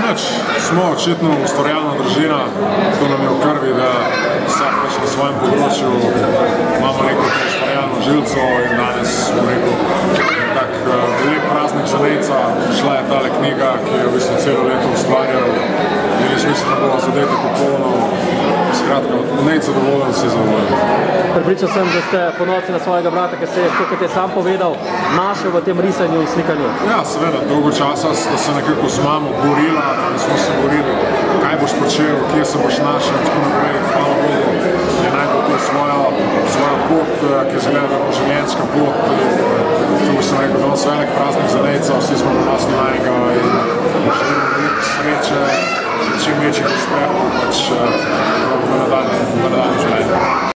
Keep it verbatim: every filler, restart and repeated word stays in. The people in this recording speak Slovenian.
Neč, smo očitno ustvarjalna družina, to nam je v krvi, da vsak pač na svojem področju imamo neko ustvarjalno žilco in danes smo rekel tak velik praznik za Nejca. Šla je tale knjiga, ki je v bistvu celo leto ustvarjal in jaz mislim, da bo zadeti popolno. Skratka, Nejc zadovoljen, vsi zadovoljni. Pripričal sem, da ste ponosni na svojega brata, ker se je, kot je sam povedal, našel v tem risanju in slikanju. Ja, seveda, dolgo časa sta se nekako z mamo borila, da smo se borili, kaj boš počel, kje se boš našel in tako naprej. Hvala Bogu, je najbolj to svojo, svojo pot, ki je zgleda tako življenjska pot. Tu bi sem rekel, danes velik praznik za Nejca, vsi smo ponosni na njega in želimo veliko sreče, čim večjih uspehov pač v nadaljnjem življenju.